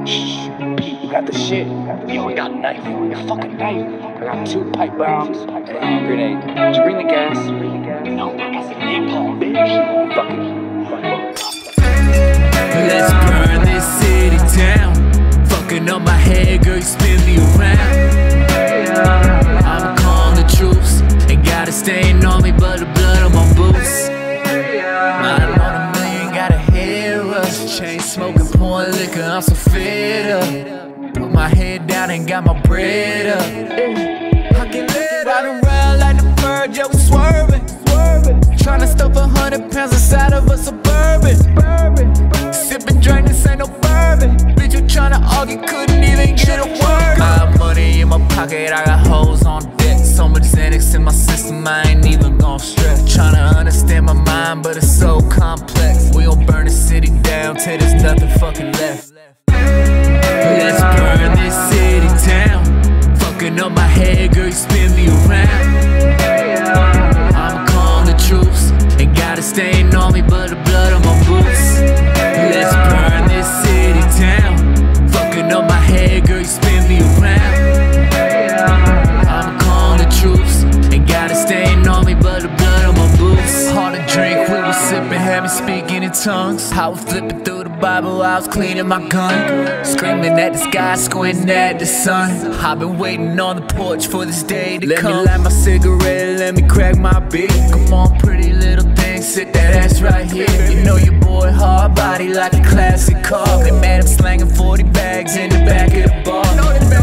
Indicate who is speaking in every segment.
Speaker 1: You got the shit. Yo, we got a knife. A fucking knife. I got 2 pipe bombs and a hand grenade. Did you bring the gas? No, bro, I said napalm, bitch. Fuck it.
Speaker 2: Let's burn this city down. Fucking up my head, girl, you spin me around. I'ma call the troops. Ain't got a stain on me, but the blood on my boots. I'm on a million, got a head rush. Chain smoking, pouring liquor, I'm so fed up. Put my head down and got my bread up. I can let ride around like the bird, yeah, we swerving. Tryna stuff 100 pounds inside of a Suburban. Sippin' drink, this ain't no bourbon. Bitch, you tryna argue, couldn't even get a word. I got money in my pocket, I got hoes on deck. So much Xanax in my system, I ain't even gon' stress. Tryna understand my mind, but it's so complex. We gon' burn the city down till there's nothing fucking left. Let's burn this city down. Fucking up my head, girl, you spin me around. I'ma call the troops. Ain't got a stain on me, but the blood on my boots. Let's burn this city down. Fucking up my head, girl, you spin me around. I'ma call the troops. Ain't got a stain on me, but the blood on my boots. Hard to drink, we was sipping, had me speaking in tongues. I was flipping through the Bible, I was cleaning my gun. Screaming at the sky, squinting at the sun. I've been waiting on the porch for this day to come. Let me light my cigarette, let me crack my beat. Come on, pretty little thing, sit that ass right here. You know your boy hard body like a classic car. They mad I'm slanging 40 bags in the back of the bar.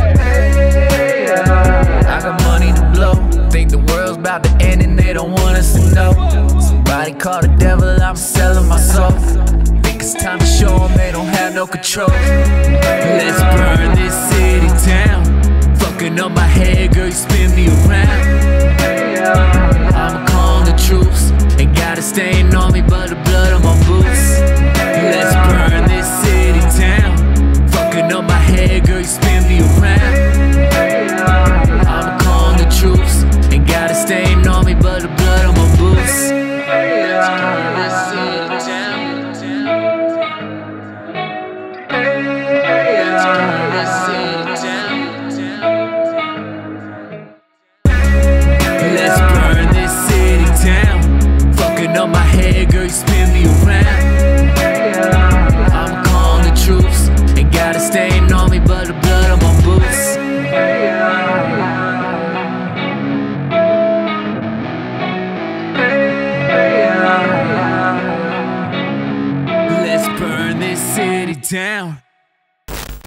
Speaker 2: I got money to blow. Think the world's about to end and they don't want us to know. Somebody call the devil, I'm selling my soul. Think it's time to show them they don't have no control. Let's burn this city down. Fucking up my head, girl, you spin me around. I'ma call the troops. Ain't got a stain on me, but the blood on my boots.